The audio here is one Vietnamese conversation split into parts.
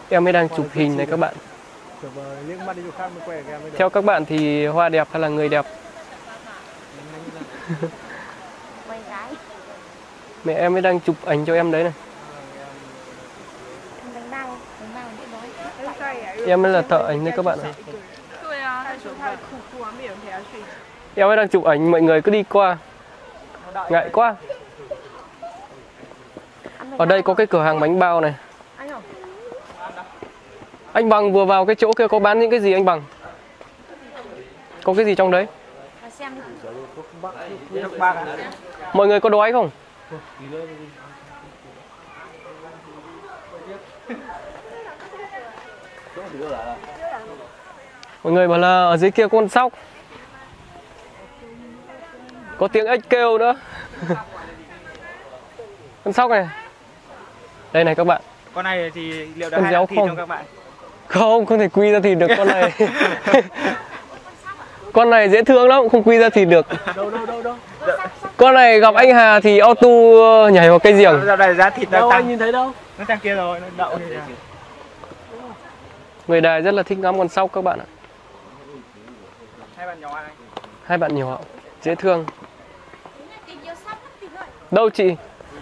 Em mới đang chụp hình này các bạn. Theo các bạn thì hoa đẹp hay là người đẹp? Mẹ em mới đang chụp ảnh cho em đấy này. Em mới là thợ ảnh đấy các bạn ạ. Em mới đang chụp ảnh, mọi người cứ đi qua. Ngại quá. Ở đây có cái cửa hàng bánh bao này. Anh Bằng vừa vào cái chỗ kia có bán những cái gì anh Bằng? Có cái gì trong đấy? Mọi người có đói không? Mọi người bảo là ở dưới kia có con sóc. Có tiếng ếch kêu nữa. Con sóc này. Đây này các bạn. Con này thì liệu đã hay thịt không các bạn? Không thể quy ra thịt được con này. Con này dễ thương lắm, không quy ra thịt được. Đâu. Con này gặp anh Hà thì auto nhảy vào cây giềng. Dạo này giá thịt đâu tăng. anh nhìn thấy đâu? Nó sang kia rồi, nó đậu thì là. Người Đài rất là thích ngắm con sóc các bạn ạ. Hai bạn nhỏ anh. Hai bạn nhỏ, dễ thương. Đâu chị?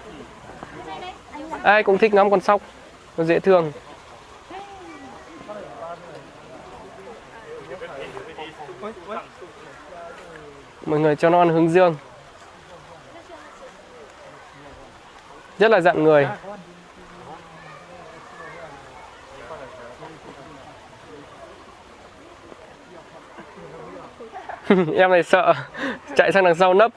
Ai cũng thích ngắm con sóc, nó dễ thương. Mọi người cho nó ăn hướng dương. Rất là dặn người. Em này sợ, chạy sang đằng sau nấp.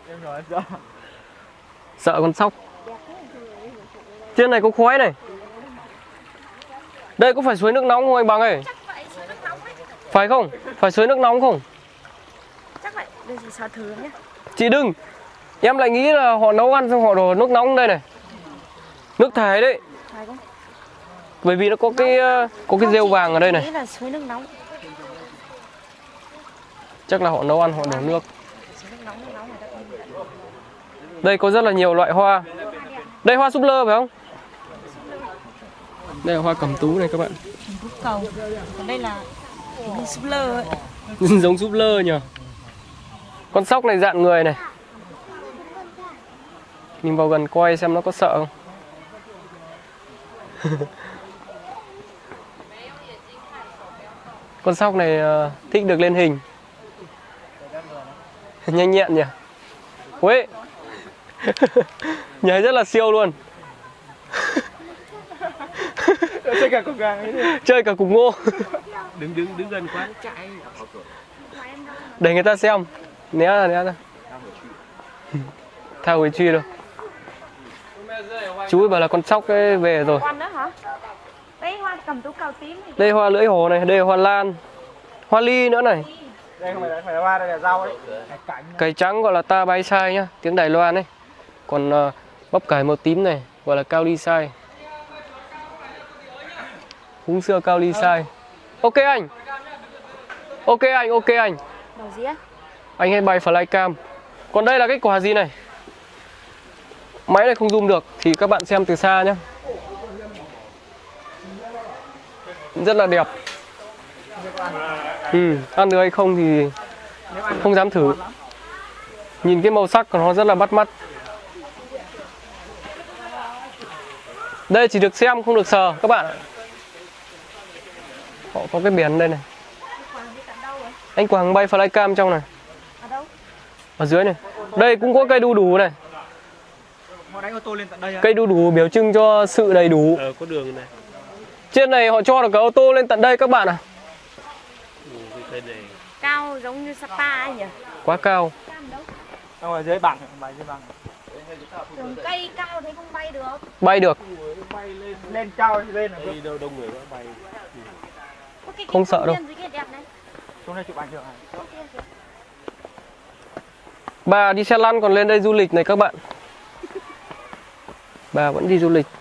Sợ con sóc. Trên này có khói này. Đây có phải suối nước nóng không anh Bằng ơi? Phải không? Phải suối nước nóng không? Chắc vậy, đây chị xào thử nhé. Chị đừng. Em lại nghĩ là họ nấu ăn xong họ đổ nước nóng đây này. Nước thải đấy. Phải không? Bởi vì nó có cái rêu vàng ở đây này. Nghĩ là suối nước nóng. Chắc là họ nấu ăn họ đổ nước. Đây có rất là nhiều loại hoa. Đây hoa súp lơ phải không? Đây là hoa cẩm tú này các bạn. Cầu. Còn đây là súp lơ ấy. Giống súp lơ nhỉ. Con sóc này dạn người này. Nhìn vào gần coi xem nó có sợ không. Con sóc này thích được lên hình. Nhanh nhẹn nhỉ. Ui. Nhảy rất là siêu luôn. Chơi cả cục gà. Chơi cả cục ngô. Đứng gần quá chạy. Để người ta xem. Né ra. Tha Huế truy đâu. Chú ấy bảo là con sóc ấy về rồi. Con đó hả? Đây hoa cầm tú cầu tím. Đây hoa lưỡi hổ này, đây là hoa lan. Hoa ly nữa này. Đây không phải là hoa, đây là rau đấy. Cải trắng gọi là ta bay sai nhá, tiếng Đài Loan ấy. Còn bắp cải màu tím này gọi là cao ly sai. Húng xưa cao ly sai. Ok anh. Ok anh. Màu gì á? Anh hay bay flycam. Còn đây là cái quả gì này? Máy này không zoom được thì các bạn xem từ xa nhé. Rất là đẹp. Ăn được hay không thì không dám thử. Nhìn cái màu sắc của nó rất là bắt mắt. Đây chỉ được xem không được sờ các bạn ạ. Họ có cái biển đây này. Anh Quảng bay flycam trong này. Ở dưới này. Đây cũng có cây đu đủ này. Họ đánh ô tô lên tận đây. Cây đu đủ biểu trưng cho sự đầy đủ. Có đường này. Trên này họ cho được cả ô tô lên tận đây các bạn ạ. Cao giống như Sapa ấy nhỉ? Quá cao. Ở dưới bằng, bay dưới bằng. Đường cây cao thế không bay được. Bay được. Lên cao thì lên là Đi đâu đông người quá bay. Không sợ đâu. Xuống đây chụp ảnh được hả? Bà đi xe lăn còn lên đây du lịch này các bạn. Bà vẫn đi du lịch.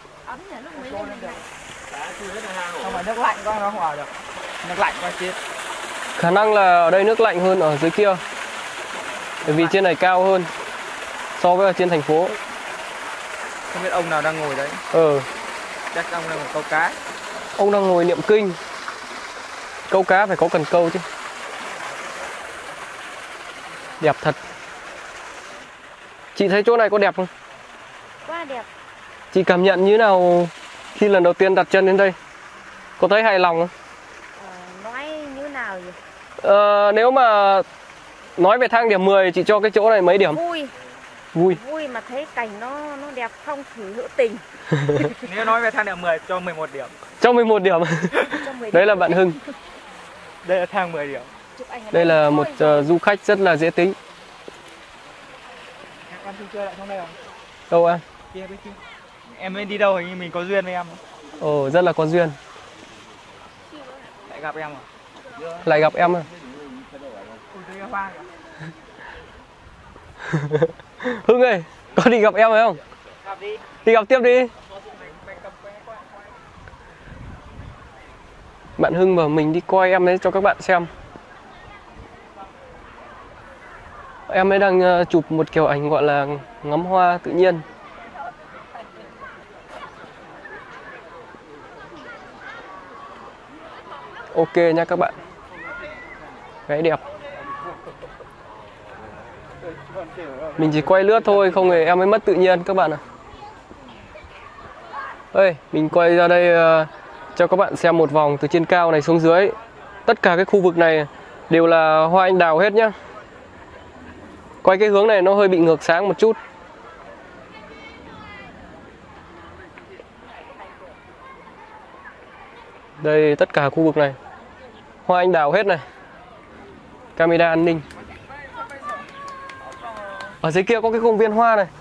Không phải nước lạnh quá nó không ở được. Nước lạnh quá chết. Khả năng là ở đây nước lạnh hơn ở dưới kia. Bởi vì trên này cao hơn so với ở trên thành phố. Không biết ông nào đang ngồi đấy. Ừ. Chắc ông đang câu cá. Ông đang ngồi niệm kinh. Câu cá phải có cần câu chứ. Đẹp thật. Chị thấy chỗ này có đẹp không? Quá đẹp. Chị cảm nhận như thế nào khi lần đầu tiên đặt chân đến đây? Có thấy hài lòng không? Nói như nào vậy? Nếu mà nói về thang điểm 10, chị cho cái chỗ này mấy điểm? Vui. Vui. Vui mà thấy cảnh nó đẹp, phong thủy hữu tình. Nếu nói về thang điểm 10 cho 11 điểm. Cho 11 điểm. Đấy là bạn Hưng. Đây là thang 10 điểm. Đây là một du khách rất là dễ tính. Em xin chơi lại trong đây không? Đâu em? Kia bên kia. Em mới đi đâu hình như mình có duyên với em. Ồ, rất là có duyên. Lại gặp em à? Lại gặp em à? Hưng ơi, có đi gặp em phải không? Gặp đi. Đi gặp tiếp đi. Bạn Hưng bảo mình đi coi em đấy cho các bạn xem. Em ấy đang chụp một kiểu ảnh gọi là ngắm hoa tự nhiên. Ok nha các bạn. Cái đẹp. Mình chỉ quay lướt thôi, không hề em ấy mất tự nhiên các bạn ạ. Ê, mình quay ra đây cho các bạn xem một vòng từ trên cao này xuống dưới. Tất cả cái khu vực này đều là hoa anh đào hết nhá. Quay cái hướng này nó hơi bị ngược sáng một chút. Đây tất cả khu vực này hoa anh đào hết này. Camera an ninh. Ở dưới kia có cái công viên hoa này.